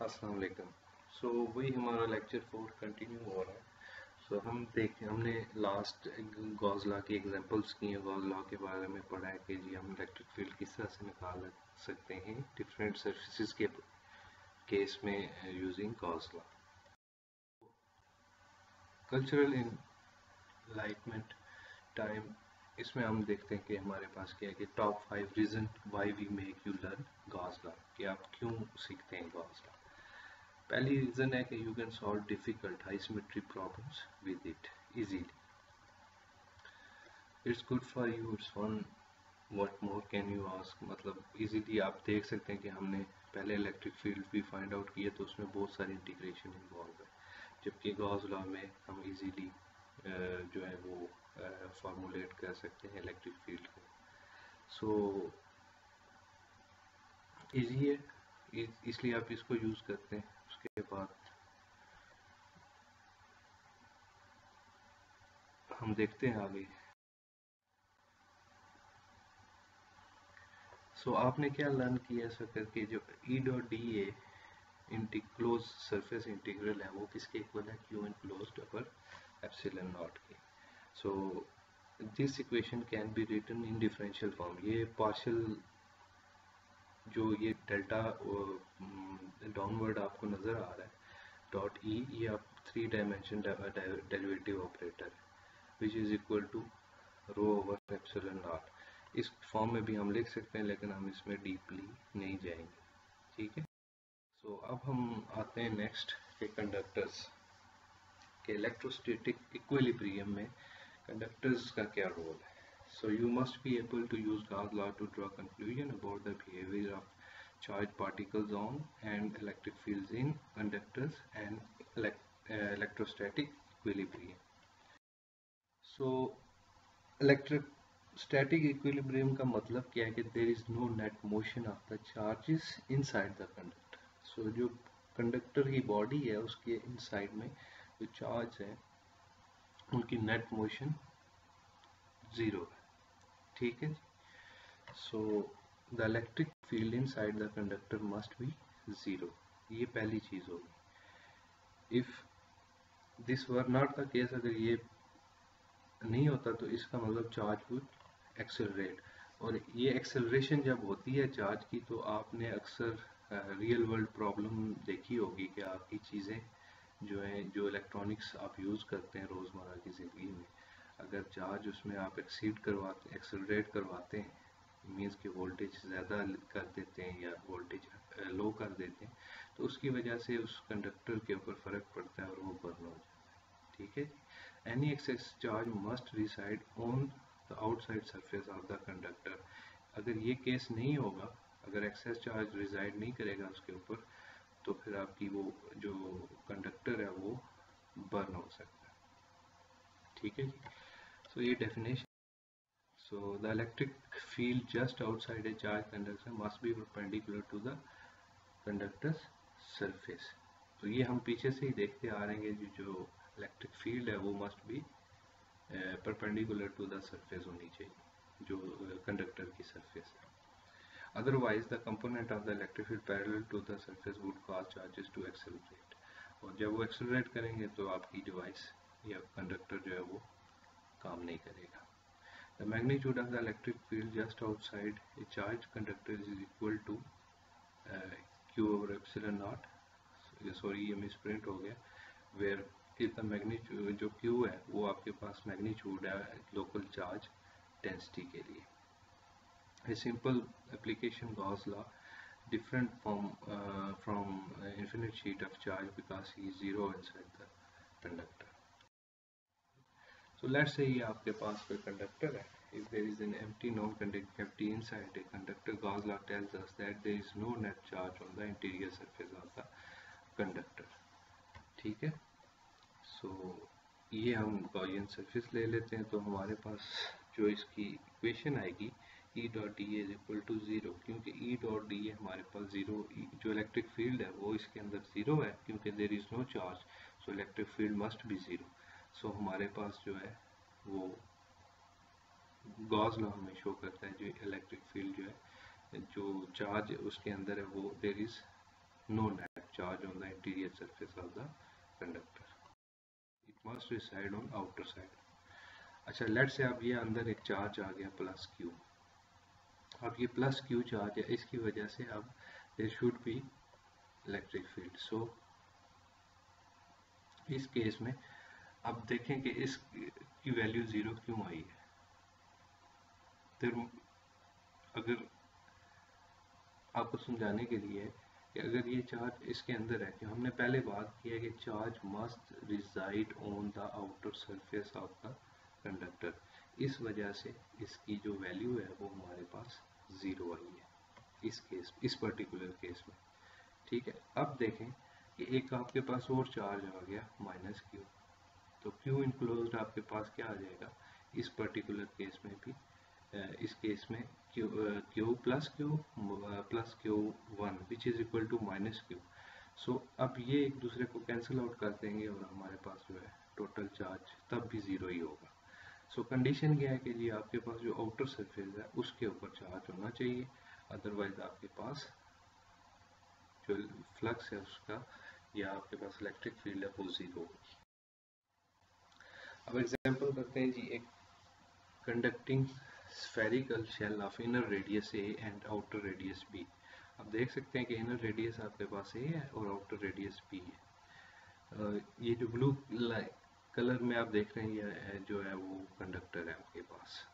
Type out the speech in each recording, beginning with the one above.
अस्सलाम वालेकुम। सो वही हमारा लेक्चर 4 कंटिन्यू हो रहा है। हमने लास्ट गॉस लॉ की एग्जांपल्स की हैं। गॉस लॉ के बारे में पढ़ा है कि जी हम इलेक्ट्रिक फील्ड किस तरह से निकाल सकते हैं डिफरेंट सर्फेसिस के केस में using Gauss law. Cultural enlightenment time, इसमें हम देखते हैं कि हमारे पास क्या है कि top 5 reason why we make you learn Gauss law, कि आप क्यों सीखते हैं गॉस लॉ। पहली रीजन है कि you can solve difficult high symmetry problems with it easily. It's good for you, it's fun, what more can you ask. मतलब easily आप देख सकते हैं कि हमने पहले इलेक्ट्रिक फील्ड भी फाइंड आउट किए तो उसमें बहुत सारी इंटीग्रेशन इन्वॉल्व है, जबकि गॉस लॉ में हम इजीली जो है वो फॉर्मुलेट कर सकते हैं इलेक्ट्रिक फील्ड को। सो इजी है, इसलिए आप इसको यूज करते हैं। उसके बाद हम देखते हैं आगे। सो आपने क्या लर्न किया ऐसा करके, जो E dot d A close surface integral है वो किसके इक्वल है, क्यू इन क्लोज्ड अपर एप्सिलॉन नॉट के। So this equation can be written in differential form. ये पार्शियल जो ये डेल्टा डाउनवर्ड आपको नजर आ रहा है डॉट ई, ये आप 3 डायमेंशन डेरिवेटिव ऑपरेटर है which is equal to rho over epsilon naught. इस फॉर्म में भी हम लिख सकते हैं लेकिन हम इसमें डीपली नहीं जाएंगे, ठीक है। सो अब हम आते हैं नेक्स्ट के कंडक्टर्स के इलेक्ट्रोस्टैटिक इक्विलिब्रियम में कंडक्टर्स का क्या रोल है। So you must be able to use Gauss law to draw conclusion about the behavior of charged particles on and electric fields in conductors and electrostatic equilibrium. So electrostatic equilibrium का मतलब क्या है कि there is no net motion of the charges inside the conductor. So जो conductor की body है उसके inside में जो चार्ज है उनकी नेट मोशन 0 है, ठीक है जी। So the electric field inside the conductor must be 0, ये पहली चीज होगी। If this were not the case, अगर ये नहीं होता तो इसका मतलब चार्ज वुड एक्सेलरेट, और ये एक्सेलरेशन जब होती है चार्ज की तो आपने अक्सर रियल वर्ल्ड प्रॉब्लम देखी होगी कि आपकी चीज़ें जो है, जो इलेक्ट्रॉनिक्स आप यूज़ करते हैं रोज़मर्रा की ज़िंदगी में, अगर चार्ज उसमें आप एक्सेलरेट करवाते हैं, मीन्स कि वोल्टेज ज़्यादा कर देते हैं या वोल्टेज लो कर देते हैं, तो उसकी वजह से उस कंडक्टर के ऊपर फ़र्क पड़ता है और वो बर्न हो जाता है, ठीक है। Any excess charge must reside on the outside surface of the conductor. अगर ये केस नहीं होगा, अगर एक्सेस चार्ज रिसाइड नहीं करेगा उसके ऊपर, तो फिर आपकी वो जो कंडक्टर है वो बर्न हो सकता है, ठीक है जी। सो ये definition. So the electric field just outside a charged conductor must be perpendicular to the conductor's surface. तो ये हम पीछे से ही देखते आ रहे हैं कि जो इलेक्ट्रिक फील्ड है वो must be perpendicular to the surface होनी चाहिए, जो कंडक्टर की सरफेस है। Otherwise the component of the electric field parallel to the surface would cause charges to accelerate, और जब वो एक्सेलरेट करेंगे तो आपकी डिवाइस या कंडक्टर जो है वो काम नहीं करेगा। The magnitude of the electric field just outside a charged conductor is equal to Q over epsilon naught. Sorry, ये मिसप्रिंट हो गया। Where if the magnitude जो Q है वो आपके पास मैग्नीट्यूड है लोकल चार्ज डेंसिटी के लिए। A simple application Gauss law different from infinite sheet of charge because he is zero inside the conductor. So let's say ये आपके पास कोई कंडक्टर है। If there is an empty non-conducting cavity inside a conductor, Gauss law tells us that there is no net charge on the interior surface of the conductor, ठीक है। So ये हम Gaussian surface ले लेते हैं, तो हमारे पास जो इसकी इक्वेशन आएगी E dot d is equal to 0, क्योंकि E डॉट डी हमारे पास 0, जो इलेक्ट्रिक फील्ड है वो इसके अंदर 0 है, क्योंकि there is no charge, so electric field must be 0। So हमारे पास जो है वो गॉस लॉ हमें शो करता है जो इलेक्ट्रिक फील्ड जो है, जो चार्ज उसके अंदर है वो there is no net charge on the interior surface of the conductor. It must reside on outer side. अच्छा, लेट से अब ये अंदर एक चार्ज आ गया प्लस क्यू. अब ये प्लस क्यू चार्ज है, इसकी वजह से अब there should be electric field. So इस केस में अब देखें कि इसकी वैल्यू 0 क्यों आई है. तो अगर आपको समझाने के लिए कि अगर ये चार्ज इसके अंदर है, कि हमने पहले बात की है कि charge must reside on the outer surface of the conductor, इस वजह से इसकी जो वैल्यू है वो हमारे पास 0 आई है इस केस, इस पर्टिकुलर केस में. ठीक है, अब देखें कि एक आपके पास और चार्ज आ गया माइनस क्यू. तो क्यू इनक्लोज्ड आपके पास क्या आ जाएगा इस पर्टिकुलर केस में भी, इस केस में Q plus Q 1 which is equal to minus Q. So अब ये एक दूसरे को कैंसिल आउट कर देंगे और हमारे पास जो है टोटल चार्ज तब भी 0 ही होगा. सो कंडीशन क्या है कि जी आपके पास जो आउटर सरफेस है उसके ऊपर चार्ज होना चाहिए, अदरवाइज आपके पास जो फ्लक्स है उसका या आपके पास इलेक्ट्रिक फील्ड है वो 0 होगी. अब एग्जांपल करते हैं जी, एक conducting spherical shell of inner radius A and outer radius B. आप देख सकते हैं कि इनर रेडियस आपके पास A है और आउटर रेडियस B है. ये जो ब्लू कलर में आप देख रहे हैं ये जो है वो कंडक्टर है आपके पास.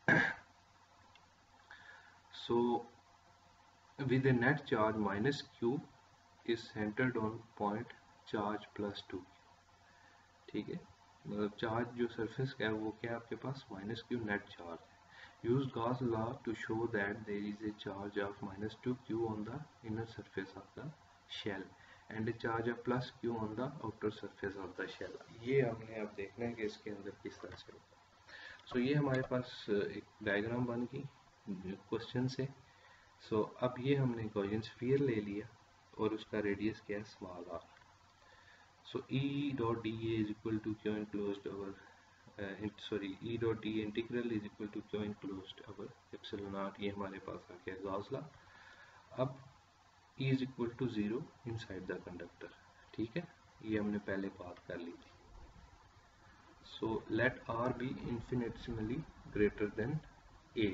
So with a net charge minus Q is centered on point charge plus 2. ठीक है, मतलब चार्ज जो सरफेस का है वो क्या आपके पास माइनस क्यू नेट चार्ज है. Use Gauss law to show that there is a charge of minus 2 Q on the inner surface of the shell and a charge of plus Q on the outer surface of the shell. ये हमने अब देखना है कि इसके अंदर किस तरह से होगा. सो ये हमारे पास एक डायग्राम बन गई क्वेश्चन से. सो अब ये हमने गॉसियन स्फीयर ले लिया और उसका रेडियस क्या है small R. So E dot dA is equal to Q enclosed over E dot dA integral is equal to Q enclosed over epsilon naught. ये हमारे पास आ गया गॉस लॉ. अब E is equal to 0 inside the conductor. ठीक है, ये हमने पहले बात कर ली थी. So let R be infinitesimally greater than A.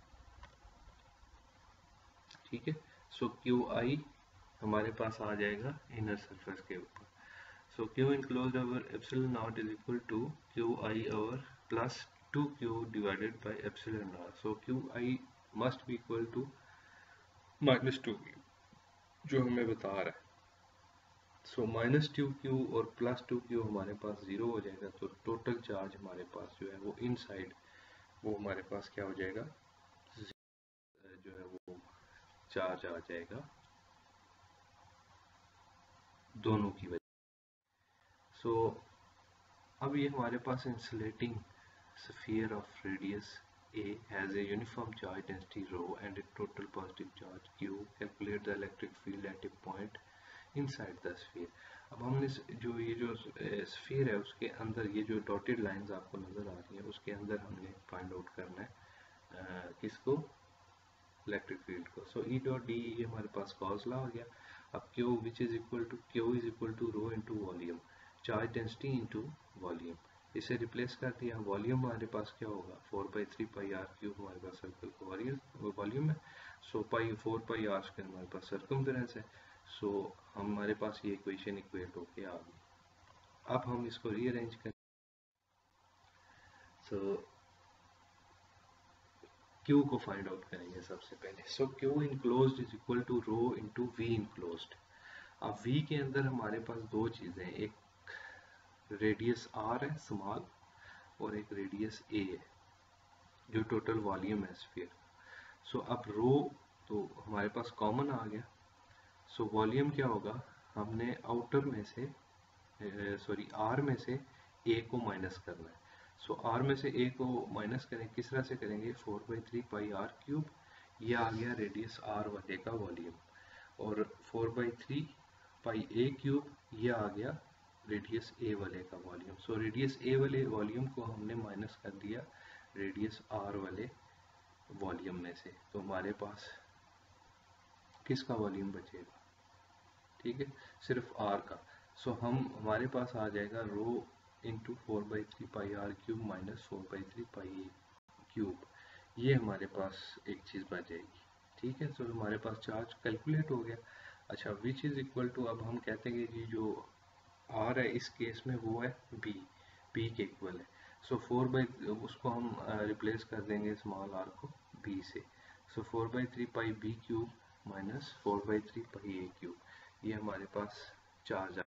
ठीक है, so QI हमारे पास आ जाएगा इनर सरफेस के ऊपर. So Q enclosed over epsilon naught is equal to Qi over plus 2Q divided by epsilon naught. So Qi must be equal to minus 2Q जो हमें बता रहा है. So minus 2Q और plus 2Q हमारे पास 0 हो जाएगा. तो टोटल चार्ज हमारे पास जो है वो इनसाइड वो हमारे पास क्या हो जाएगा, जो है वो चार्ज आ जाएगा दोनों की वजह. सो अब ये हमारे पास insulating sphere of radius A has a uniform charge density rho and a total positive charge Q. Calculate the electric field at a point inside the sphere. अब हमने जो ये जो स्फीयर है उसके अंदर ये जो डॉटेड लाइंस आपको नजर आ रही हैं उसके अंदर हमने फाइंड आउट करना है किसको, इलेक्ट्रिक फील्ड को. सो E डॉट डी ये हमारे पास गॉस लॉ हो गया. अब Q which is equal to rho into volume, charge density into volume. इसे रिप्लेस कर दिया. वॉल्यूम हमारे पास क्या होगा 4/3 पाई आर क्यूब हमारे पास सर्कल का वॉल्यूम है. सो 4 पाई आर स्क्वायर हमारे पास सर्कमफेरेंस है. सो हमारे पास ये इक्वेशन इक्वेट होके आ गई. अब हम इसको रीअरेंज करें. सो Q को फाइंड आउट करेंगे सबसे पहले. So Q enclosed is equal to rho into V enclosed. अब V के अंदर हमारे पास दो चीजें हैं, एक रेडियस R है स्मॉल और एक रेडियस A है जो टोटल वॉल्यूम है स्फीयर. सो अब रो तो हमारे पास कॉमन आ गया. सो वॉल्यूम क्या होगा, हमने आउटर में से R में से A को माइनस करना है. सो R में से A को माइनस करें, किस तरह से करेंगे 4/3 पाई आर क्यूब. ये आ गया रेडियस R वाले का वॉल्यूम और 4/3 पाई A क्यूब ये आ गया रेडियस A वाले का वॉल्यूम. सो रेडियस A वाले वॉल्यूम को हमने माइनस कर दिया रेडियस R वाले वॉल्यूम में से. तो हमारे पास किसका वॉल्यूम बचेगा, ठीक है, सिर्फ आर का। सो हमारे पास आ जाएगा rho into 4/3 πr³ minus 4/3 πa cube. ये हमारे पास एक चीज़ बच जाएगी। ठीक है, तो हमारे पास चार्ज कैलकुलेट हो गया। अच्छा, विच इज़ इक्वल टू, अब हम कहते हैं कि जो आर है इस केस में वो है बी के इक्वल है। सो 4 उसको हम रिप्लेस कर देंगे स्मॉल आर को बी से। सो 4/3 πb³ माइनस 4/3 πa क्यूब, ये हमारे पास चार्ज